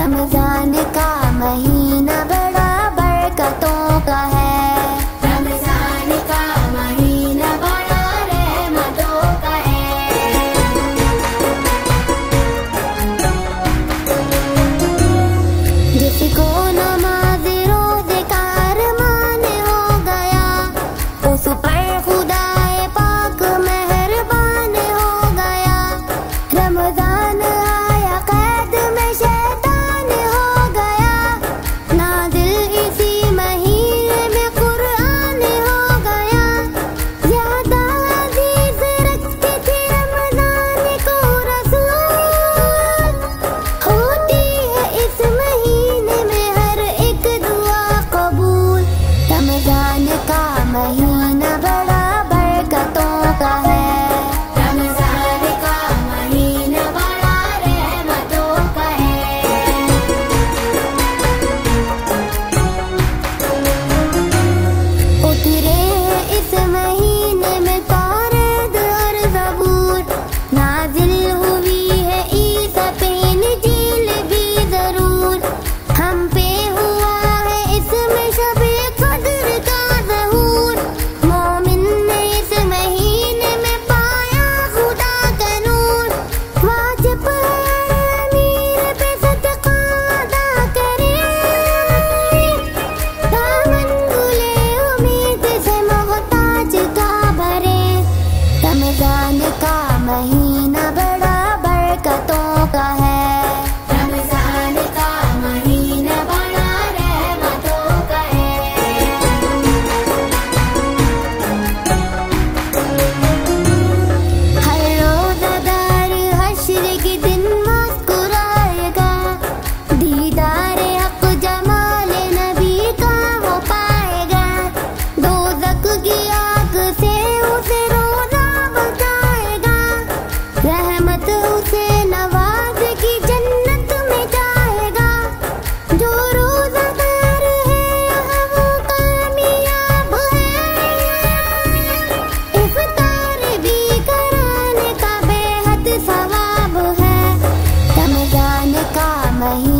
रमजान का महीना बड़ा बरकतों का है। रमजान का महीना बड़ा रहमतों का है। जिसको नमाज रोज़े का अरमान हो गया, उस पर खुदाए पाक मेहरबान हो गया। रमजान आया कैद में शैतान हो गया, नाज़िल इसी महीने में कुरान हो गया। ज़्यादा अज़ीज़ रखते थे रमजान को रसूल, होती है इस महीने में हर एक दुआ कबूल। रमजान का महीना बड़ा बरकतों का है। रमजान का महीना बड़ा रहमतों का है। उतरे हैं इस महीने में तौरात और ज़बूर, नाज़िल हुई है ईसा पे इंजील भी ज़रूर। हम पे हुआ है इसमें शब-ए क़द्र का ज़हूर, मोमिन ने इस महीने में पाया खुदा का नूर। वाजिब है अमीर पे सदका अदा करे, दामन गुले उम्मीद से मोहताज का भरे। रमजान का महीना बड़ा बरकतों का है। रमजान का महीना बड़ा रहमतों का है। हर रोज़ादार हश्र के दिन मुस्कुराएगा, दीदार हक जमाल नबी का वो पाएगा। दोज़ख की आग से उसे रोज़ा बचाएगा, रहमत उसे नवाज की जन्नत में जाएगा। जो रोज़ादार है यहाँ वो कामयाब है, इफ्तार भी कराने का बेहद सवाब है। रमजान का महीना